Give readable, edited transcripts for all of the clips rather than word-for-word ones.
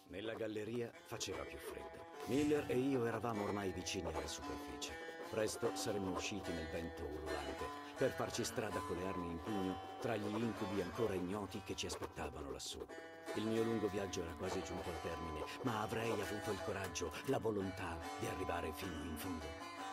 Nella galleria faceva più freddo. Miller e io eravamo ormai vicini alla superficie. Presto saremmo usciti nel vento ululante per farci strada con le armi in pugno tra gli incubi ancora ignoti che ci aspettavano lassù. Il mio lungo viaggio era quasi giunto al termine, ma avrei avuto il coraggio, la volontà di arrivare fino in fondo.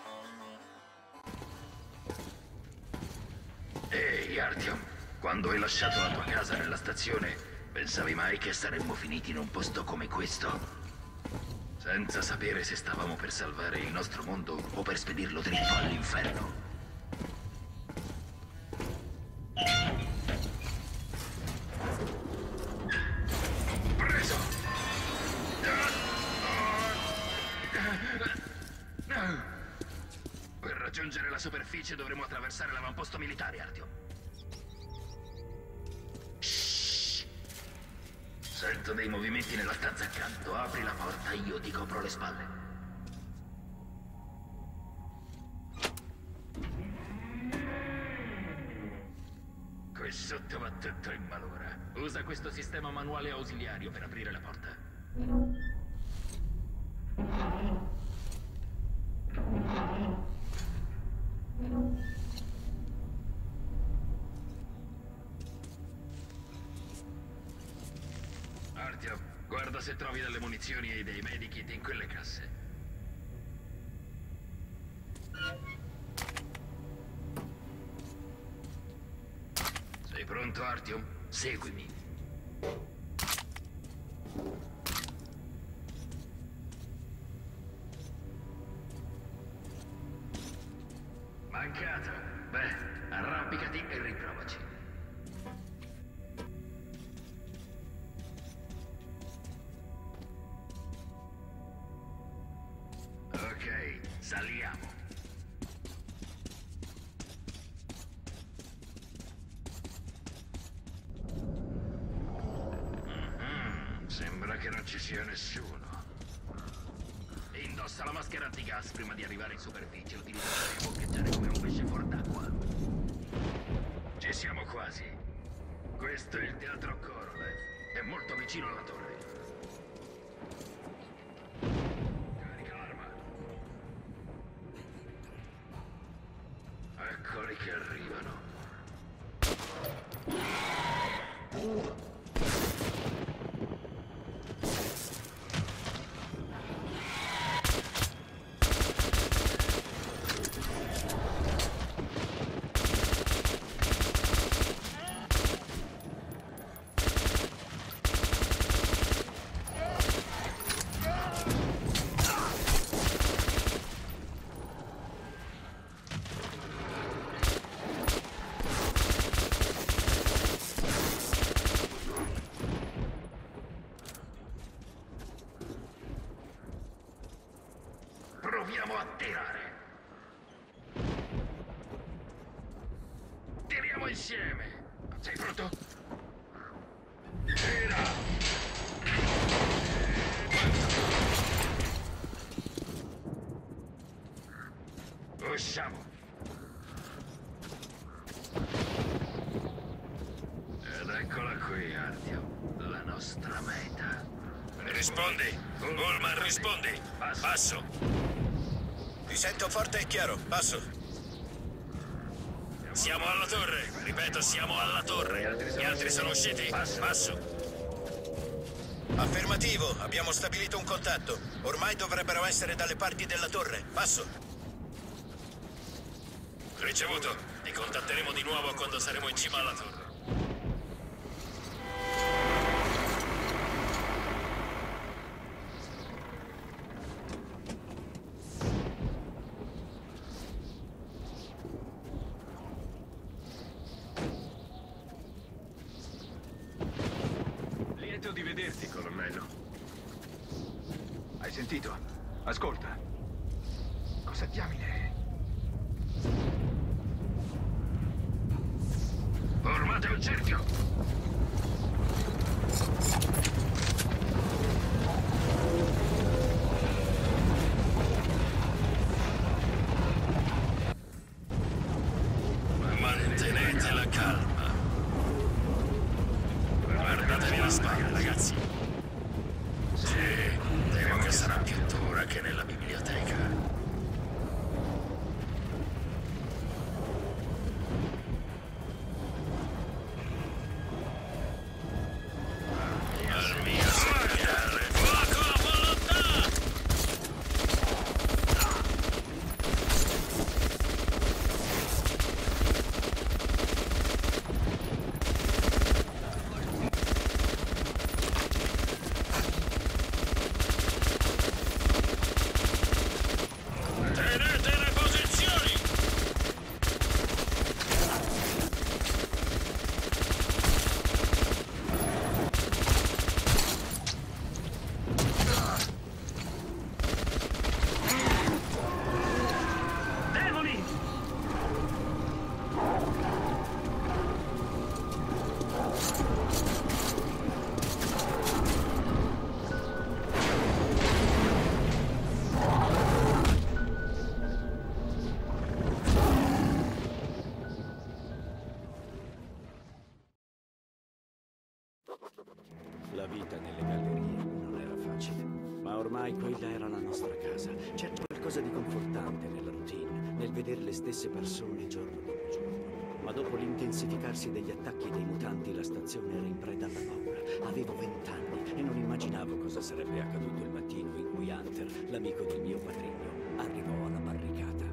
Ehi, Artyom, quando hai lasciato la tua casa nella stazione, pensavi mai che saremmo finiti in un posto come questo? Senza sapere se stavamo per salvare il nostro mondo o per spedirlo dritto all'inferno. Preso! Per raggiungere la superficie dovremo attraversare l'avamposto militare, Artyom. Sento dei movimenti nella stanza accanto. Apri la porta, io ti copro le spalle. Qui sotto va tutto in malora. Usa questo sistema manuale ausiliario per aprire la porta. Artyom, guarda se trovi delle munizioni e dei medikit in quelle casse. Sei pronto, Artyom? Seguimi. Mancato. Beh, arrampicati e riprovaci. Ok, saliamo. Sembra che non ci sia nessuno. Indossa la maschera antigas prima di arrivare in superficie. Utilizzare boccheggiare come un pesce fuor d'acqua. Ci siamo quasi. Questo è il teatro Korolev. È molto vicino alla torre. Carica l'arma. Eccoli che arrivano. Proviamo a tirare. Tiriamo insieme. Sei pronto? Tira! Usciamo. Ed eccola qui, Artyom. La nostra meta. Rispondi. Ullman, rispondi. Passo. Ti sento forte e chiaro. Passo. Siamo alla torre. Ripeto, siamo alla torre. Gli altri sono usciti. Passo. Affermativo. Abbiamo stabilito un contatto. Ormai dovrebbero essere dalle parti della torre. Passo. Ricevuto. Ti contatteremo di nuovo quando saremo in cima alla torre. Lieto di vederti, colonnello. Hai sentito? Ascolta. Cosa diamine? Formate un cerchio. Mantenete la calma. Guardatevi la spalla, ragazzi. vita nelle gallerie non era facile, ma ormai quella era la nostra casa. C'era qualcosa di confortante nella routine, nel vedere le stesse persone giorno dopo giorno. Ma dopo l'intensificarsi degli attacchi dei mutanti, la stazione era in preda alla paura. Avevo 20 anni e non immaginavo cosa sarebbe accaduto il mattino in cui Hunter, l'amico del mio padrigno, arrivò alla barricata.